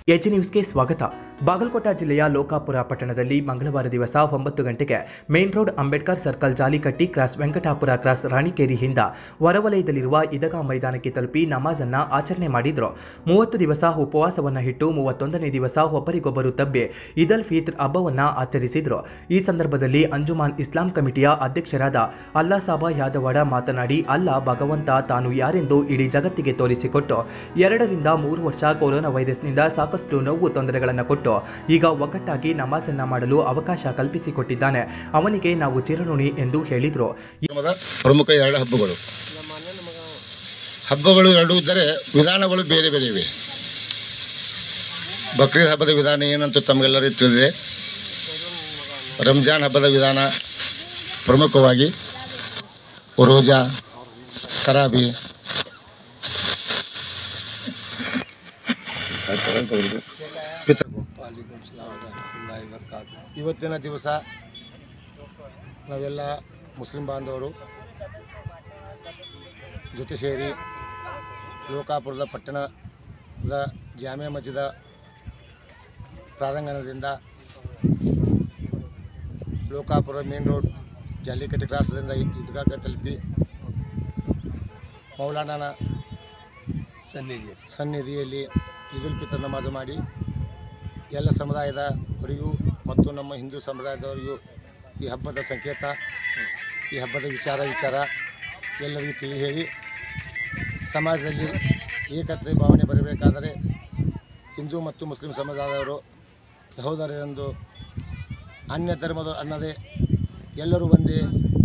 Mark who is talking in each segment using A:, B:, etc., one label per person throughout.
A: ಎಜ್ ನ್ಯೂಸ್ಗೆ ಸ್ವಾಗತ. ಬಾಗಲಕೋಟ ಜಿಲ್ಲೆಯ ಲೋಕಾಪುರ ಪಟ್ಟಣದಲ್ಲಿ ಮಂಗಳವಾರ ದಿವಸ 9 ಗಂಟೆಗೆ main road Ambedkar circle Jalikatti cross Venkatapura cross ರಾಣಿಕೇರಿಯಿಂದ ಹೊರವಲಯದಲ್ಲಿರುವ ಈದಗಾ ಮೈದಾನಕ್ಕೆ ತಲುಪಿ ನಮಾಜ್ ಅನ್ನು ಆಚರಣೆ ಮಾಡಿದ್ರು. 30 ದಿವಸ ಉಪವಾಸವನ್ನು ಇಟ್ಟು 31ನೇ ದಿವಸ ಒಬ್ಬರಿಗೊಬ್ಬರು ತಬ್ಬಿ ಈದ್ ಅಲ್ ಫಿತ್ರ್ ಹಬ್ಬವನ್ನು ಆಚರಿಸಿದ್ರು. ಈ ಸಂದರ್ಭದಲ್ಲಿ ಅಂಜುಮಾನ್ ಇಸ್ಲಾಂ ಕಮಿಟಿಯ ಅಧ್ಯಕ್ಷರಾದ ಅಲ್ಲಾ ಸಾಬಾ ಯಾದವಾಡ ಮಾತನಾಡಿ, ಅಲ್ಲಾ ಭಗವಂತ ತಾನು ಯಾರೆಂದು ಇಡೀ ಜಗತ್ತಿಗೆ ತೋರಿಸಿಕೊಟ್ಟು 2 ರಿಂದ 3 ವರ್ಷ ಕೊರೋನಾ ವೈರಸ್ನಿಂದ ಸಾಕಷ್ಟು ನೋವು ತೊಂದರೆಗಳನ್ನು ಕೊಟ್ಟು ಈಗ ಒಗ್ಗಟ್ಟಾಗಿ ನಮಾಜನ್ನ ಮಾಡಲು ಅವಕಾಶ ಕಲ್ಪಿಸಿಕೊಟ್ಟಿದ್ದಾನೆ. ಅವನಿಗೆ ನಾವು ಚಿರಋಣಿ ಎಂದು ಹೇಳಿದರು.
B: ಪ್ರಮುಖ 2 ಹಬ್ಬಗಳು 2 ಇದ್ದರೆ ವಿಧಾನಗಳು ಬೇರೆ ಬೇರೆ ಇವೆ. ಬಕ್ರೀದ್ ಹಬ್ಬದ ವಿಧಾನ ಏನಂತ ತಮಗೆಲ್ಲರಿಗೂ ತಿಳಿದಿದೆ. ರಂಜಾನ್ ಹಬ್ಬದ ವಿಧಾನ ಪ್ರಮುಖವಾಗಿ ರೋಜಾ, ತರಾಬಿ, ಇವತ್ತಿನ ದಿವಸ ನಾವೆಲ್ಲ ಮುಸ್ಲಿಂ ಬಾಂಧವರು ಜೊತೆ ಸೇರಿ ಲೋಕಾಪುರದ ಪಟ್ಟಣದ ಜಾಮಿಯಾ ಮಸ್ಜಿದ ಪ್ರಾಂಗಣದಿಂದ ಲೋಕಾಪುರ ಮೇನ್ ರೋಡ್ ಜಾಲಿಕಟ್ಟಿ ಕ್ರಾಸ್ದಿಂದ ಈದ್ಗಾಕ್ಕೆ ತಲುಪಿ ಮೌಲಾನಾನ ಸನ್ನಿಧಿಯಲ್ಲಿ ಈದ್ ಅಲ್ ಫಿತ್ರ್ ನಮಾಜ್ ಮಾಡಿ ಎಲ್ಲ ಸಮುದಾಯದವರಿಗೂ ಮತ್ತು ನಮ್ಮ ಹಿಂದೂ ಸಮುದಾಯದವರಿಗೂ ಈ ಹಬ್ಬದ ಸಂಕೇತ, ಈ ಹಬ್ಬದ ವಿಚಾರ ಎಲ್ಲರಿಗೂ ತಿಳಿ ಹೇಳಿ ಸಮಾಜದಲ್ಲಿ ಏಕತೆ ಭಾವನೆ ಬರಬೇಕಾದರೆ ಹಿಂದೂ ಮತ್ತು ಮುಸ್ಲಿಂ ಸಮುದಾಯದವರು ಸಹೋದರರೆಂದು ಅನ್ಯ ಧರ್ಮದ ಅನ್ನದೇ ಎಲ್ಲರೂ ಒಂದೇ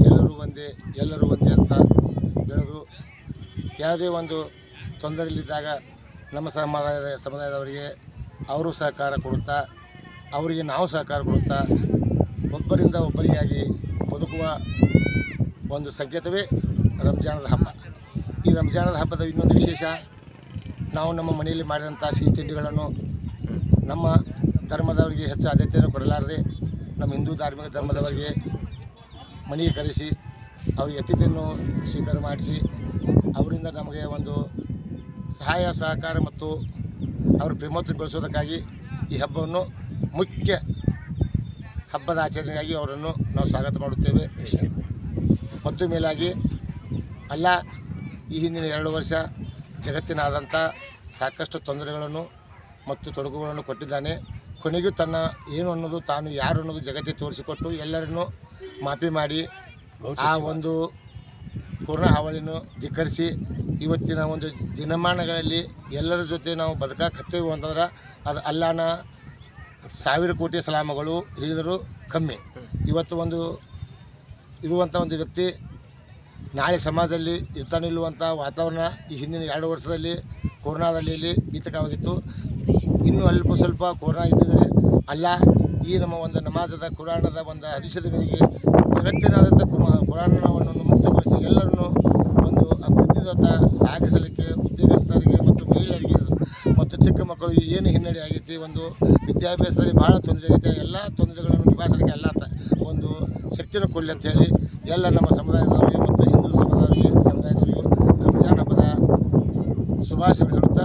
B: ಅಂತ ಬೆಳೆದು ಯಾವುದೇ ಒಂದು ತೊಂದರೆಯಲ್ಲಿದ್ದಾಗ ನಮ್ಮ ಸಮುದಾಯದವರಿಗೆ ಅವರು ಸಹಕಾರ ಕೊಡುತ್ತಾ, ಅವರಿಗೆ ನಾವು ಸಹಕಾರ ಕೊಡುತ್ತಾ ಒಬ್ಬರಿಂದ ಒಬ್ಬರಿಗಾಗಿ ಬದುಕುವ ಒಂದು ಸಂಕೇತವೇ ರಂಜಾನದ ಹಬ್ಬ. ಈ ರಂಜಾನದ ಹಬ್ಬದ ಇನ್ನೊಂದು ವಿಶೇಷ, ನಾವು ನಮ್ಮ ಮನೆಯಲ್ಲಿ ಮಾಡಿದಂಥ ಸಿಹಿ ತಿಂಡಿಗಳನ್ನು ನಮ್ಮ ಧರ್ಮದವರಿಗೆ ಹೆಚ್ಚು ಆದ್ಯತೆಯನ್ನು ಕೊಡಲಾರದೆ ನಮ್ಮ ಹಿಂದೂ ಧರ್ಮದವರಿಗೆ ಮನೆಗೆ ಕರೆಸಿ ಅವರಿಗೆ ಅತಿಥಿಯನ್ನು ಸ್ವೀಕಾರ ಮಾಡಿಸಿ ಅವರಿಂದ ನಮಗೆ ಒಂದು ಸಹಾಯ ಸಹಕಾರ ಮತ್ತು ಅವರ ಪ್ರೇಮವನ್ನು ಬೆಳೆಸೋದಕ್ಕಾಗಿ ಈ ಹಬ್ಬವನ್ನು ಮುಖ್ಯ ಹಬ್ಬದ ಆಚರಣೆಗಾಗಿ ಅವರನ್ನು ನಾವು ಸ್ವಾಗತ ಮಾಡುತ್ತೇವೆ. ಮತ್ತು ಮೇಲಾಗಿ ಅಲ್ಲ, ಈ ಹಿಂದಿನ 2 ವರ್ಷ ಜಗತ್ತಿನಾದಂಥ ಸಾಕಷ್ಟು ತೊಂದರೆಗಳನ್ನು ಮತ್ತು ತೊಡಕುಗಳನ್ನು ಕೊಟ್ಟಿದ್ದಾನೆ. ಕೊನೆಗೂ ತನ್ನ ಏನು ಅನ್ನೋದು, ತಾನು ಯಾರು ಅನ್ನೋದು ಜಗತ್ತಿಗೆ ತೋರಿಸಿಕೊಟ್ಟು ಎಲ್ಲರನ್ನೂ ಮಾಫಿ ಮಾಡಿ ಆ ಒಂದು ಕೊರೋನಾ ಹಾವಳಿಯನ್ನು ಧಿಕ್ಕರಿಸಿ ಇವತ್ತಿನ ಒಂದು ದಿನಮಾನಗಳಲ್ಲಿ ಎಲ್ಲರ ಜೊತೆ ನಾವು ಬದುಕಾಕತ್ತೇವೆ ಅಂತಂದ್ರೆ ಅದು ಅಲ್ಲಾನ 1000 ಕೋಟಿ ಸಲಾಮಗಳು ಹೇಳಿದರೂ ಕಮ್ಮಿ. ಇವತ್ತು ಇರುವಂಥ ಒಂದು ವ್ಯಕ್ತಿ ನಾಳೆ ಸಮಾಜದಲ್ಲಿ ಇರ್ತಾನಿಲ್ಲುವಂಥ ವಾತಾವರಣ ಈ ಹಿಂದಿನ 2 ವರ್ಷದಲ್ಲಿ ಕೊರೋನಾದಲ್ಲಿ ಭೀತಕವಾಗಿತ್ತು. ಇನ್ನೂ ಅಲ್ಪ ಸ್ವಲ್ಪ ಕೊರೋನಾ ಇದ್ದಿದ್ದರೆ ಅಲ್ಲ, ಈ ನಮ್ಮ ಒಂದು ನಮಾಜದ ಕುರಾನದ ಒಂದು ಹದೀಸದ ಮೇರೆಗೆ ಜಗತ್ತಿನಾದಂಥ ಕುರಾನವನ್ನು ಮುಕ್ತಗೊಳಿಸಿ ಎಲ್ಲರನ್ನು ಒಂದು ಅಭಿವೃದ್ಧಿದತ್ತ ಸಾಗಿಸಲಿಕ್ಕೆ ಉದ್ಯೋಗಸ್ಥರಿಗೆ ಮತ್ತು ಮಹಿಳೆಯರಿಗೆ ಮತ್ತು ಚಿಕ್ಕ ಮಕ್ಕಳು ಏನು ಹಿನ್ನಡೆ ಆಗೈತಿ, ಒಂದು ವಿದ್ಯಾಭ್ಯಾಸದಲ್ಲಿ ಭಾಳ ತೊಂದರೆ ಆಗೈತೆ, ಎಲ್ಲ ತೊಂದರೆಗಳನ್ನು ನಿಭಾಯಿಸಲಿಕ್ಕೆ ಎಲ್ಲ ಒಂದು ಶಕ್ತಿಯನ್ನು ಕೊಡಲಿ ಅಂಥೇಳಿ ಎಲ್ಲ ನಮ್ಮ ಸಮುದಾಯದವರಿಗೆ ಮತ್ತು ಹಿಂದೂ ಸಮುದಾಯದವರಿಗೂ ರಂಜಾನ್ ಹಬ್ಬದ ಶುಭಾಶಯಗಳು ಹೇಳುತ್ತಾ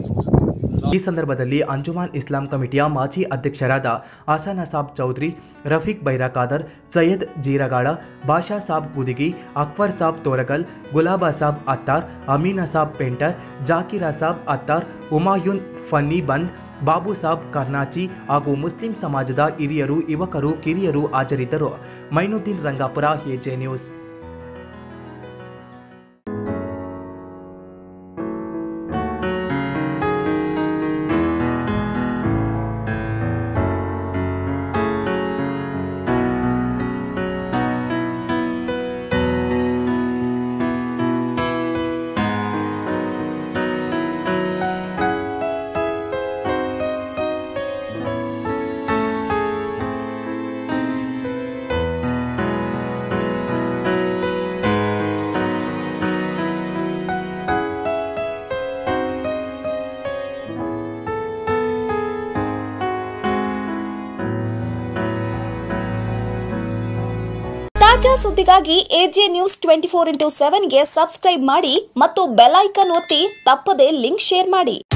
A: ಈ ಸಂದರ್ಭದಲ್ಲಿ ಅಂಜುಮಾನ್ ಇಸ್ಲಾಂ ಕಮಿಟಿಯ ಮಾಜಿ ಅಧ್ಯಕ್ಷರಾದ ಆಸಾನ ಸಾಬ್ ಚೌಧರಿ, ರಫೀಕ್ ಬೈರಾ ಖಾದರ್, ಸೈಯದ್ ಜೀರಗಾಳ, ಬಾಷಾ ಸಾಬ್ ಗುದಿಗಿ, ಅಕ್ಬರ್ ಸಾಬ್ ತೋರಗಲ್, ಗುಲಾಬಾ ಸಾಬ್ ಅತ್ತಾರ್, ಅಮೀನಾ ಸಾಬ್ ಪೇಂಟರ್, ಜಾಕಿರಾ ಸಾಬ್ ಅತ್ತಾರ್, ಹುಮಾಯೂನ್ ಫನ್ನಿ ಬಂದ್, ಬಾಬು ಸಾಬ್ ಕರ್ನಾಚಿ ಹಾಗೂ ಮುಸ್ಲಿಂ ಸಮಾಜದ ಹಿರಿಯರು, ಯುವಕರು, ಕಿರಿಯರು ಹಾಜರಿದ್ದರು. Mainuddin Rangapur, AJ news.
C: ತಾಜಾ ಸುದ್ದಿಗಾಗಿ ಎಜೆ ನ್ಯೂಸ್ 24x7 ಗೆ ಸಬ್ಸ್ಕ್ರೈಬ್ ಮಾಡಿ ಮತ್ತು ಬೆಲ್ ಐಕಾನ್ ಒತ್ತಿ ತಪ್ಪದೇ ಲಿಂಕ್ ಶೇರ್ ಮಾಡಿ.